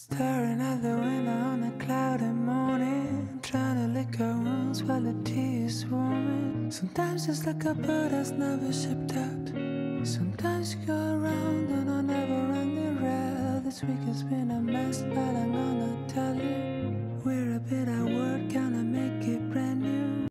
Staring out the window on a cloudy morning, trying to lick our wounds while the tea is swarming. Sometimes it's like a bird that's never shipped out. Sometimes you go around on a never-ending rail. This week has been a mess, but I'm gonna tell you, we're a bit at work, gonna make it brand new.